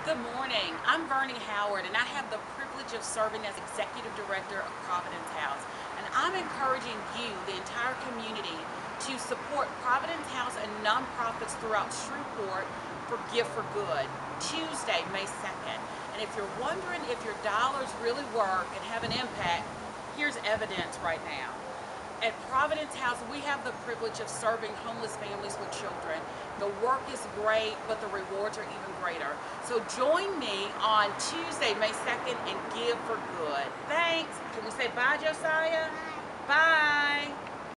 Good morning. I'm Vernie Howard, and I have the privilege of serving as Executive Director of Providence House. And I'm encouraging you, the entire community, to support Providence House and nonprofits throughout Shreveport for Give for Good, Tuesday, May 2nd. And if you're wondering if your dollars really work and have an impact, here's evidence right now. At Providence House, we have the privilege of serving homeless families with children. The work is great, but the rewards are even greater. So join me on Tuesday, May 2nd, and Give for Good. Thanks. Can we say bye, Josiah? Bye.